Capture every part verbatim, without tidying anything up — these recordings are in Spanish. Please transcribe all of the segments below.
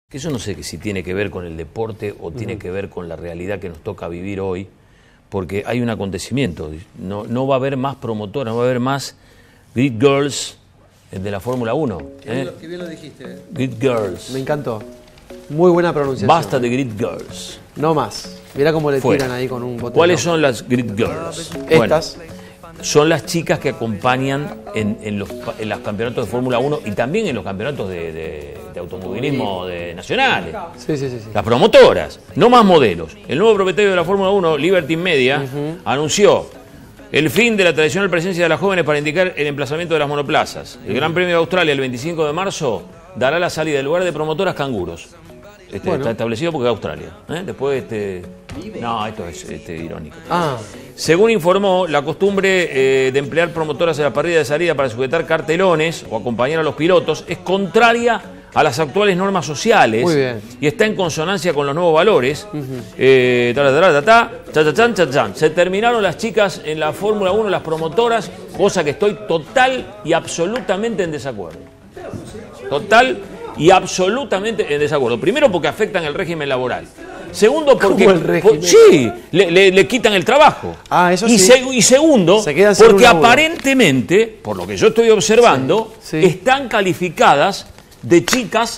Que yo no sé si tiene que ver con el deporte o tiene Uh-huh. que ver con la realidad que nos toca vivir hoy, porque hay un acontecimiento. No, no va a haber más promotoras, no va a haber más Grid Girls de la Fórmula uno. Qué, ¿eh? bien, qué bien lo dijiste. Grid Girls. Me encantó. Muy buena pronunciación. Basta de Grid Girls. No más. Mirá cómo le Fuera. tiran ahí con un botón. ¿Cuáles son las Grid Girls? Estas. Bueno, son las chicas que acompañan en, en, los, en los campeonatos de Fórmula uno y también en los campeonatos de, de, de automovilismo de nacionales. Sí, sí, sí, sí. Las promotoras, no más modelos. El nuevo propietario de la Fórmula uno, Liberty Media, uh-huh. anunció el fin de la tradicional presencia de las jóvenes para indicar el emplazamiento de las monoplazas. El Gran Premio de Australia, el veinticinco de marzo, dará la salida del lugar de promotoras canguros. Este, bueno. Está establecido porque es Australia. ¿eh? Después, este... no, esto es este, irónico. Ah. Según informó, la costumbre eh, de emplear promotoras en la parrilla de salida para sujetar cartelones o acompañar a los pilotos es contraria a las actuales normas sociales. Muy bien. Y está en consonancia con los nuevos valores. Uh-huh. eh, ta, ta, ta, ta, ta, ta, ta, ta, ta. Se terminaron las chicas en la Fórmula uno, las promotoras, cosa que estoy total y absolutamente en desacuerdo. Total y absolutamente en desacuerdo. Primero porque afectan el régimen laboral. Segundo porque ¿Cómo el régimen? por, sí, le, le, le quitan el trabajo. Ah, eso y sí. Se, y segundo, se quedan sin porque un laburo. Aparentemente, por lo que yo estoy observando, sí, sí. están calificadas de chicas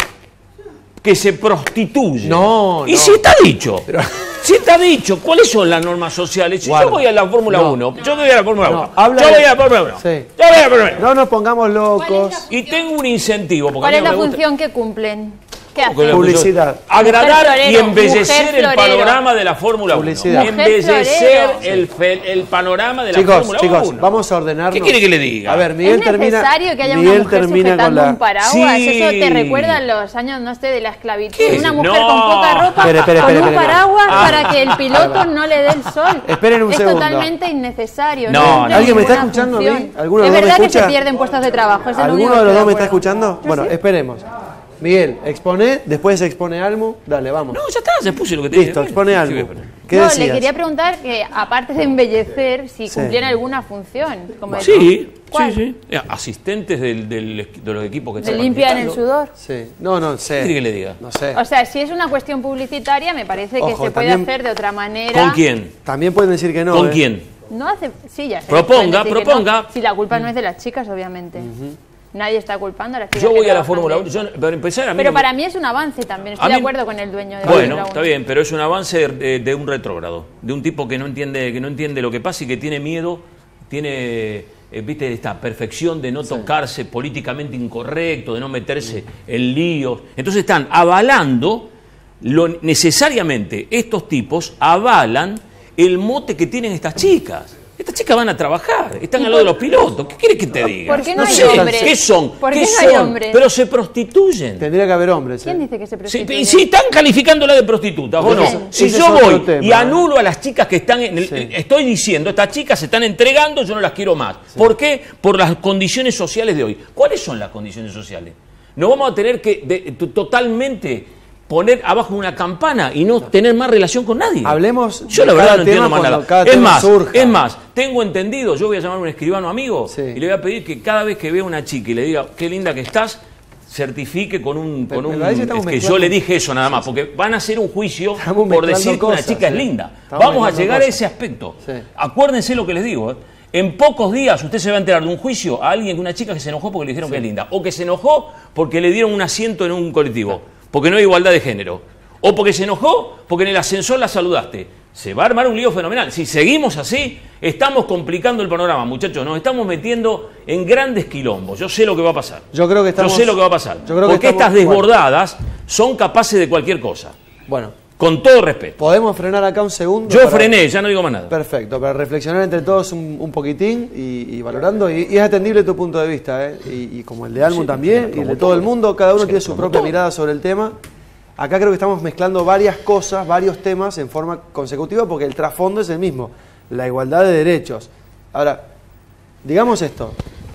que se prostituyen. No, y no. si está dicho. Pero... Si está dicho, ¿cuáles son las normas sociales? Si Guarda. yo voy a la Fórmula no. uno, yo voy a la Fórmula no. uno, Habla yo de... voy a la Fórmula uno, sí. yo voy a la Fórmula uno. No nos pongamos locos. Y tengo un incentivo. Porque ¿Cuál a es mí la no me función gusta... que cumplen? ¿Qué ¿Cómo que la hacen? Publicidad. función? Agradar Florero, y embellecer mujer el florero. panorama de la Fórmula uno. Publicidad. Embellecer el, el panorama de la chicos, Fórmula chicos, uno. vamos a ordenarnos. ¿Qué quiere que le diga? A ver, Miguel ¿Es termina. necesario que haya Miguel una mujer termina sujetando con la... un paraguas? Sí. Eso te recuerda a los años, no sé, de la esclavitud. ¿Qué? Una mujer No. con poca ropa, Espere, espere, con espere, un espere. paraguas Ah. para que el piloto no le dé el sol. Esperen un es segundo. totalmente innecesario. No, cumple no. ¿Alguien me está ninguna escuchando a mí? función. ¿Alguno de Es los dos me verdad que escucha? se pierden puestos de trabajo. Es el único ¿Alguno de los que dos me estoy está escuchando? Yo Bueno, sí. esperemos. Miguel, expone, después se expone Almu. Dale, vamos. No, ya está, se puse lo que te Listo, expone Almu. ¿Qué No, decías? le quería preguntar que, aparte de embellecer, si Sí. cumplían alguna función. Como Sí, decir, sí, ¿cuál? sí. Eh, Asistentes del, del, de los equipos que ¿Le están limpian el participando. sudor? Sí. No, no sé. ¿Qué quiere que le diga? No sé. O sea, si es una cuestión publicitaria, me parece que Ojo, se puede también- hacer de otra manera. ¿Con quién? También pueden decir que no. ¿Con ¿eh? quién? No hace... Sí, ya sé. Proponga, pueden decir que proponga. no. Si la culpa no es de las chicas, obviamente. Nadie está culpando a las chicas. Yo que voy a la trabajan Fórmula de uno. eso. Yo, para empezar, a mí Pero no me- para mí es un avance también. Estoy A de mí- acuerdo con el dueño de la Bueno, Fórmula está uno. bien, pero es un avance de, de un retrógrado, de un tipo que no entiende, que no entiende lo que pasa y que tiene miedo, tiene, eh, viste, esta perfección de no tocarse políticamente incorrecto, de no meterse en líos. Entonces están avalando, lo, necesariamente estos tipos avalan el mote que tienen estas chicas. Estas chicas van a trabajar, están ¿Y al lado de por- los pilotos. ¿Qué quieres que te diga? ¿Por qué no hay sé, hombres? ¿Qué son? ¿Por ¿Qué qué no hay son? hombres? Pero se prostituyen. Tendría que haber hombres. ¿eh? ¿Quién dice que se Sí, prostituye? si están calificándola de prostitutas o no. Ese- Si ese yo es otro voy tema, y ¿eh? anulo a las chicas que están en el, Sí. estoy diciendo, estas chicas se están entregando, yo no las quiero más. ¿Por qué? Por las condiciones sociales de hoy. ¿Cuáles son las condiciones sociales? Nos vamos a tener que de- t- totalmente poner abajo una campana y no tener más relación con nadie. Hablemos Yo la de verdad cada no entiendo tema más cuando nada. cada Es tema más, surja. es más, tengo entendido, yo voy a llamar a un escribano amigo Sí. y le voy a pedir que cada vez que vea una chica y le diga qué linda que estás, certifique con un, Pero con me un parece que estamos es que yo mezclando- le dije eso nada más, porque van a hacer un juicio Estamos por mezclando decir que una cosas, chica es sí. linda. Estamos Vamos a mezclando llegar a cosas. ese aspecto. Sí. Acuérdense lo que les digo, ¿eh? En pocos días usted se va a enterar de un juicio a alguien, una chica que se enojó porque le dijeron que es linda, o que se enojó porque le dieron un asiento en un colectivo, porque no hay igualdad de género, o porque se enojó porque en el ascensor la saludaste. Se va a armar un lío fenomenal. Si seguimos así, estamos complicando el panorama, muchachos. Nos estamos metiendo en grandes quilombos. Yo sé lo que va a pasar. Yo creo que estamos- Yo sé lo que va a pasar. yo creo que porque estamos- estas desbordadas son capaces de cualquier cosa. Bueno, Con todo respeto. podemos frenar acá un segundo. Yo para- frené, ya no digo más nada. Perfecto, para reflexionar entre todos un, un poquitín y, y valorando. Y, y es atendible tu punto de vista, ¿eh? y, y como el de Almu Sí, también, sí, y el de todo el mundo. Cada uno Sí, tiene su como propia todo. mirada sobre el tema. Acá creo que estamos mezclando varias cosas, varios temas en forma consecutiva porque el trasfondo es el mismo, la igualdad de derechos. Ahora, digamos esto,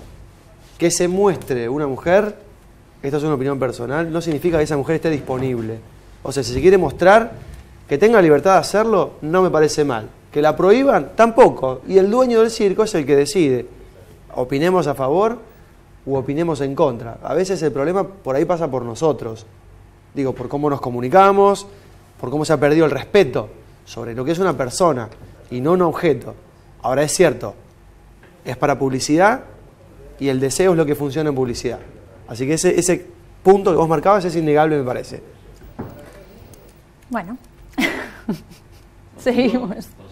que se muestre una mujer, esto es una opinión personal, no significa que esa mujer esté disponible. O sea, si se quiere mostrar, que tenga libertad de hacerlo, no me parece mal. Que la prohíban, tampoco. Y el dueño del circo es el que decide. Opinemos a favor u opinemos en contra. A veces el problema por ahí pasa por nosotros. Digo, por cómo nos comunicamos, por cómo se ha perdido el respeto sobre lo que es una persona y no un objeto. Ahora es cierto, es para publicidad y el deseo es lo que funciona en publicidad. Así que ese, ese punto que vos marcabas es innegable, me parece. Bueno, seguimos.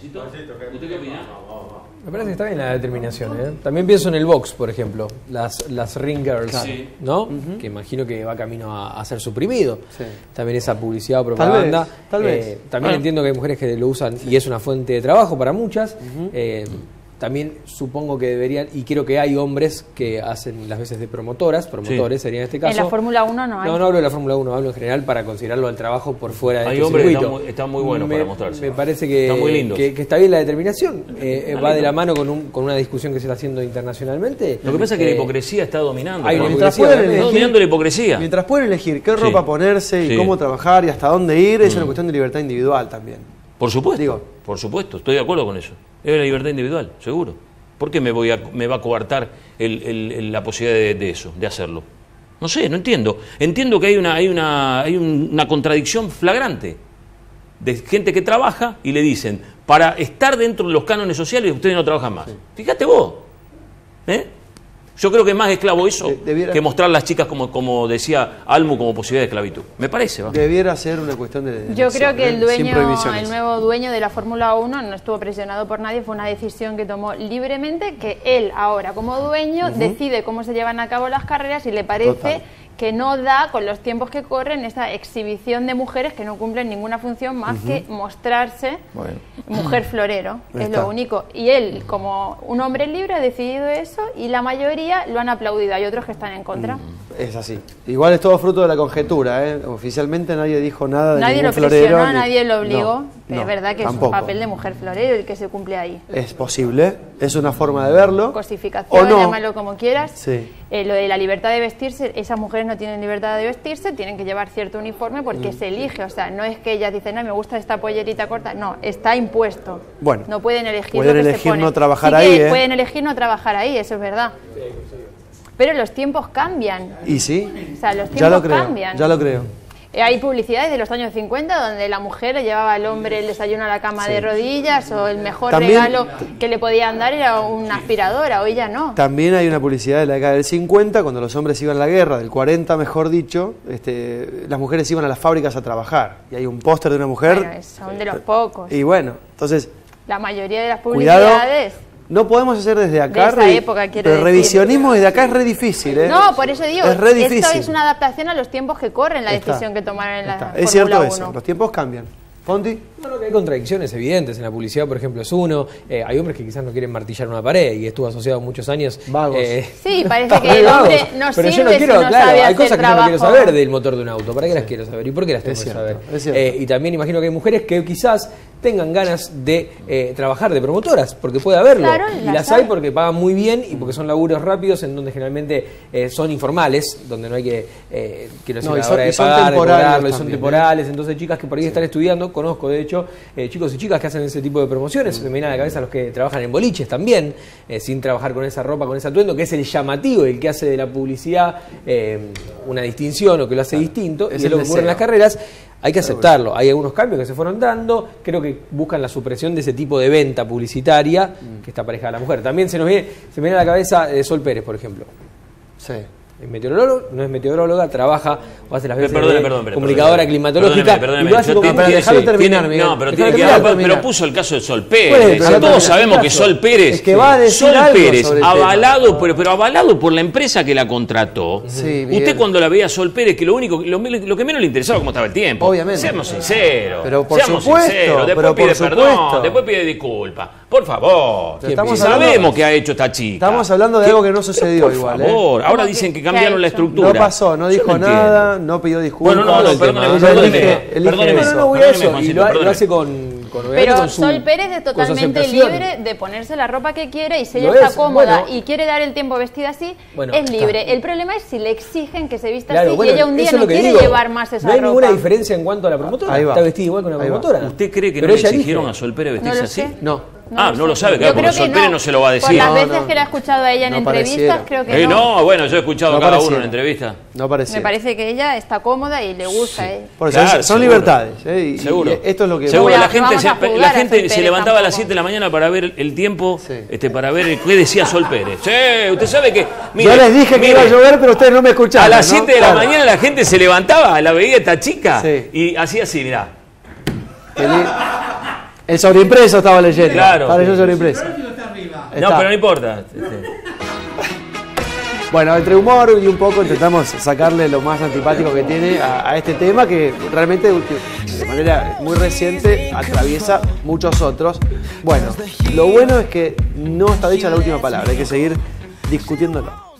¿Usted qué opina? Me parece que está bien la determinación, ¿eh? También pienso en el box, por ejemplo, las, las ring girls, Sí. ¿no? Uh-huh. Que imagino que va camino a, a ser suprimido. Sí. También esa publicidad o propaganda. Tal vez, tal vez. Eh, también bueno. entiendo que hay mujeres que lo usan y es una fuente de trabajo para muchas. Uh-huh. eh, También supongo que deberían, y creo que hay hombres que hacen las veces de promotoras, promotores sí. sería en este caso. En la Fórmula uno no hay. No, no hablo de la Fórmula uno, hablo en general para considerarlo al trabajo por fuera de hay este hombres circuito. que están muy, están muy buenos me, para mostrarse. Me parece que están muy lindos. Que, que está bien la determinación. Eh, va de la mano con, un, con una discusión que se está haciendo internacionalmente. Lo que pasa es que eh, la hipocresía está dominando. Hay ¿no? mientras hipocresía, pueden está dominando la hipocresía. Mientras pueden elegir qué ropa Sí. ponerse y Sí. cómo trabajar y hasta dónde ir, es Mm. una cuestión de libertad individual también. Por supuesto, Digo. por supuesto, estoy de acuerdo con eso. Es la libertad individual, seguro. ¿Por qué me, voy a, me va a coartar el, el, el, la posibilidad de, de eso, de hacerlo? No sé, no entiendo. Entiendo que hay una, hay una, hay un, una contradicción flagrante de gente que trabaja y le dicen, para estar dentro de los cánones sociales ustedes no trabajan más. Sí. Fíjate vos. ¿Eh? Yo creo que es más esclavo eso de, debiera, que mostrar a las chicas, como, como decía Almu, como posibilidad de esclavitud. Me parece. ¿va? Debiera ser una cuestión de... de Yo creo que el dueño, el nuevo dueño de la Fórmula uno no estuvo presionado por nadie, fue una decisión que tomó libremente, que él ahora como dueño uh-huh. decide cómo se llevan a cabo las carreras y le parece... Total. que no da con los tiempos que corren esta exhibición de mujeres que no cumplen ninguna función más uh-huh. que mostrarse bueno. mujer florero, es lo único. Y él, como un hombre libre, ha decidido eso y la mayoría lo han aplaudido, hay otros que están en contra. Es así. Igual es todo fruto de la conjetura, ¿eh? Oficialmente nadie dijo nada de nadie ningún lo florero. Presionó, ni... Nadie lo obligó, no, pero no, es verdad que tampoco. es un papel de mujer florero el que se cumple ahí. Es posible, es una forma de verlo. Cosificación, o no. llámalo como quieras. Sí. Eh, lo de la libertad de vestirse, esas mujeres no tienen libertad de vestirse, tienen que llevar cierto uniforme porque mm. se elige, o sea, no es que ellas dicen, no, me gusta esta pollerita corta, no, está impuesto. Bueno, no pueden elegir pueden lo que elegir se pone. no trabajar sí ahí, ¿eh? Pueden elegir no trabajar ahí, eso es verdad. Pero los tiempos cambian. ¿Y sí? O sea, los tiempos ya lo creo, cambian. Ya lo creo. Hay publicidades de los años cincuenta donde la mujer le llevaba al hombre el desayuno a la cama sí. de rodillas o el mejor también, regalo que le podían dar era una aspiradora, hoy ya no. También hay una publicidad de la década del cincuenta, cuando los hombres iban a la guerra, del cuarenta mejor dicho, este, las mujeres iban a las fábricas a trabajar. Y hay un póster de una mujer. Bueno, son de los pocos. Y bueno, entonces... La mayoría de las publicidades... Cuidado. No podemos hacer desde acá, de esa época, quiero pero decir. revisionismo desde acá es re difícil, ¿eh? No, por eso digo, es re difícil. Esto es una adaptación a los tiempos que corren, la está, decisión que tomaron en la está. Fórmula Es cierto uno. eso, los tiempos cambian. ¿Fonti? Bueno, que hay contradicciones evidentes en la publicidad, por ejemplo, es uno. Eh, hay hombres que quizás no quieren martillar una pared y estuvo asociado muchos años. Vagos. Eh, sí, parece que el hombre no pero sirve yo no quiero, si no claro, sabe hay hacer cosas que trabajo. yo no quiero saber del motor de un auto. ¿Para qué las quiero saber? ¿Y por qué las tengo es que cierto, saber? Es cierto. Eh, y también imagino que hay mujeres que quizás tengan ganas de eh, trabajar de promotoras, porque puede haberlo. Claro, y las las hay porque pagan muy bien y porque son laburos rápidos en donde generalmente eh, son informales, donde no hay que, eh, quiero decir, No, y a la son- hora y de son pagar, de temporales cobrarlo, y son también, ¿eh? temporales. Entonces, chicas que por ahí están estudiando, conozco de hecho eh, chicos y chicas que hacen ese tipo de promociones. Se me viene a la cabeza los que trabajan en boliches también, eh, sin trabajar con esa ropa, con ese atuendo, que es el llamativo, el que hace de la publicidad eh, una distinción o que lo hace distinto, Es y es el lo que ocurre en deseo. las carreras. Hay que aceptarlo. Hay algunos cambios que se fueron dando. Creo que buscan la supresión de ese tipo de venta publicitaria que está aparejada a la mujer. También se nos viene, se me viene a la cabeza eh, Sol Pérez, por ejemplo. Sí. Es meteorólogo, no es meteoróloga, trabaja o hace las veces Perdone, de perdone, perdone, comunicadora perdone, climatológica. perdóneme, y lo hace perdóneme, como- yo te- déjalo sí, terminar, tiene- Miguel. No, pero, Déjalo tiene que- terminar, pero- terminar. pero puso el caso de Sol ¿Cuál es Pérez. el problema? Todos sabemos que Caso. Sol Pérez, Es que va a decir Sol algo Pérez, sobre el tema. avalado, pero, pero avalado por la empresa que la contrató. Sí, Miguel. Usted cuando la veía a Sol Pérez, que lo único, lo, lo que menos le interesaba cómo estaba el tiempo. Obviamente. Seamos sinceros. Pero por seamos supuesto, sinceros. Después pero por pide supuesto. perdón, después pide disculpas. Por favor. Pero estamos Si sabemos hablando- qué ha hecho esta chica. Estamos hablando de ¿Qué? algo que no sucedió Por igual, ¿eh? favor. Ahora ¿Cómo dicen que- que cambiaron qué la ha hecho? estructura. No pasó, no Yo dijo entiendo. nada, no pidió disculpas. Bueno, no, no, el tema, perdóneme, ¿no? Ella perdóneme, elige- elige perdóneme. No, no, eso. voy a Perdóneme, eso. Y Juancito, lo, ha- lo perdóneme. hace con, con, obviamente Pero con su, Sol Pérez es con su totalmente aceptación. libre de ponerse la ropa que quiere y si Lo ella es, está cómoda bueno. y quiere dar el tiempo vestida así, Bueno, es libre. está. El problema es si le exigen que se vista Claro, así bueno, y ella un día eso es no lo que quiere digo. llevar más esa No hay ropa. ninguna diferencia en cuanto a la promotora. Ahí va. Está vestida igual que una Ahí va. promotora. ¿Usted cree que Pero no le ella exigieron elige. a Sol Pérez No vestirse lo así? sé. No. Ah, no lo sabe, claro, Yo porque creo que Sol Pérez no se lo va a decir. Por las No, veces no, que la he escuchado a ella en no entrevistas, pareciera. creo que Eh, no. no, bueno, yo he escuchado No cada pareciera. uno en entrevista. No parecía. Me parece que ella está cómoda y le gusta. ¿eh? Por eso, Claro, son seguro. libertades. ¿eh? Y, Seguro. y esto es lo que... Seguro, voy a- la no gente, vamos se, a juzgar la a Sol gente se Pérez levantaba a las tampoco. siete de la mañana para ver el tiempo, Sí. este, para ver qué decía Sol Pérez. Sí, usted sabe que... Yo mire, les dije que mire, iba a llover, pero ustedes no me escucharon. a las ¿no? siete de la Claro. mañana la gente se levantaba, la veía esta chica Sí. y hacía así, mirá. El, el sobreimpreso estaba leyendo. Claro. Estaba leyendo el sobreimpreso. No, Está. pero no importa. Este, Bueno, entre humor y un poco intentamos sacarle lo más antipático que tiene a, a este tema que realmente de manera muy reciente atraviesa muchos otros. Bueno, lo bueno es que no está dicha la última palabra, hay que seguir discutiéndolo.